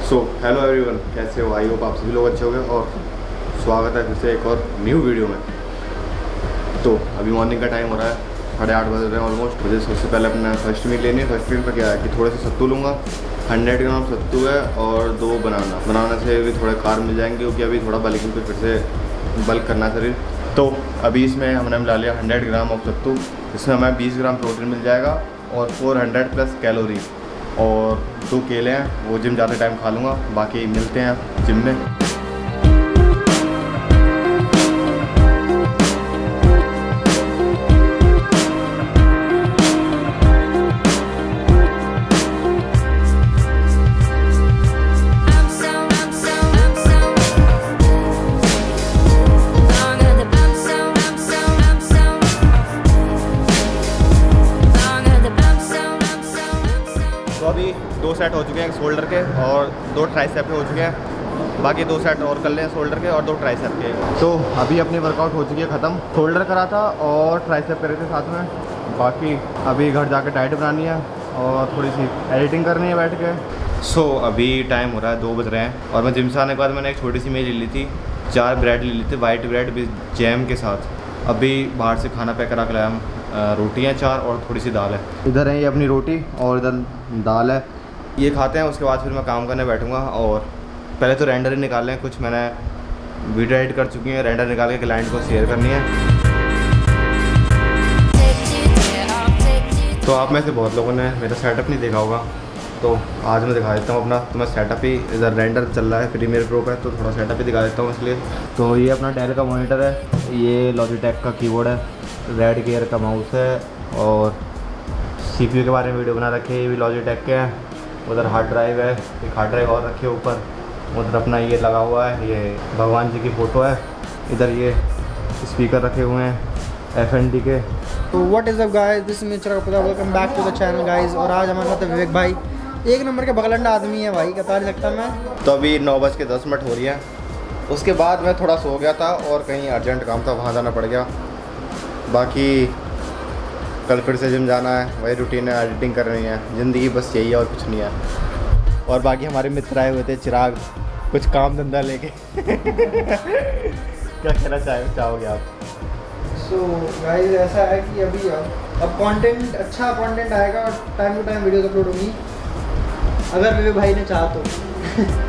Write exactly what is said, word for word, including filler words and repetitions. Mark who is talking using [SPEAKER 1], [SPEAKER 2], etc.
[SPEAKER 1] So hello everyone, कैसे हो? I hope आप सभी लोग अच्छे हो गए और स्वागत है फिर से एक और न्यू वीडियो में। तो अभी मॉर्निंग का टाइम हो रहा है, साढ़े आठ बज रहे हैं ऑलमोस्ट। मुझे सबसे पहले अपना फर्स्ट मील लेनी है। फर्स्ट मील पर क्या है कि थोड़े से सत्तू लूँगा, हंड्रेड ग्राम सत्तू है और दो बनाना। बनाना से भी थोड़े कार्ब मिल जाएंगे क्योंकि अभी थोड़ा बल्किंग पे फिर से बल्क करना है शरीर। तो अभी इसमें हमने मिला लिया हंड्रेड ग्राम ऑफ सत्तू। इसमें हमें बीस ग्राम प्रोटीन मिल जाएगा और फोर हंड्रेड प्लस कैलोरी। और दो केले हैं, वो जिम जाते टाइम खा लूँगा। बाकी मिलते हैं जिम में। अभी दो सेट हो चुके हैं शोल्डर के और दो ट्राइसेप के हो चुके हैं। बाकी दो सेट और कर लें शोल्डर के और दो ट्राइसेप के। तो अभी अपनी वर्कआउट हो चुकी है ख़त्म। शोल्डर करा था और ट्राइसेप करे थे साथ में। बाकी अभी घर जाके डाइट बनानी है और थोड़ी सी एडिटिंग करनी है बैठ के। सो so, अभी टाइम हो रहा है, दो बज रहे हैं और मैं जिम से आने के बाद मैंने एक छोटी सी मेज ले ली थी। चार ब्रेड ले ली थी, वाइट ब्रेड विद जैम के साथ। अभी बाहर से खाना पैक करा के लाया। रोटियाँ चार और थोड़ी सी दाल है। इधर है ये अपनी रोटी और इधर दाल है। ये खाते हैं, उसके बाद फिर मैं काम करने बैठूंगा। और पहले तो रेंडर ही निकाल लें। कुछ मैंने वीडियो एडिट कर चुकी है, रेंडर निकाल के क्लाइंट को शेयर करनी है। तो आप में से बहुत लोगों ने मेरा सेटअप नहीं देखा होगा, तो आज मैं दिखा देता हूँ अपना। तो मैं सेटअप ही, इधर रेंडर चल रहा है, प्रीमियर प्रो का है, तो थोड़ा सेटअप ही दिखा देता हूँ इसलिए। तो ये अपना डेल का मॉनिटर है, ये लॉजिटेक का कीबोर्ड है, रेड गियर का माउस है और सीपीयू के बारे में वीडियो बना रखे हैं, ये भी लॉजिटेक के हैं। उधर हार्ड ड्राइव है, एक हार्ड ड्राइव और रखे ऊपर। उधर अपना ये लगा हुआ है, ये भगवान जी की फ़ोटो है। इधर ये स्पीकर रखे हुए हैं एफ एन डी के।
[SPEAKER 2] तो what is up guys, this is mister Kapil, welcome back to the channel guys. और आज हमारे साथ है विवेक भाई, एक नंबर के बगलंडा आदमी है भाई, बता नहीं सकता मैं।
[SPEAKER 1] तो अभी नौ बज के दस मिनट हो रही है। उसके बाद मैं थोड़ा सो गया था और कहीं अर्जेंट काम था, वहाँ जाना पड़ गया। बाकी कल फिर से जिम जाना है, वही रूटीन है, एडिटिंग करनी है। ज़िंदगी बस यही है और कुछ नहीं है। और बाकी हमारे मित्र आए हुए थे, चिराग, कुछ काम धंधा लेके। क्या कहना चाहे चाहोगे आप?
[SPEAKER 2] सो so, गाइस ऐसा है कि अभी अब कंटेंट, अच्छा कंटेंट आएगा और time to time videos upload होंगी, अगर विवेक भाई ने चाहा तो।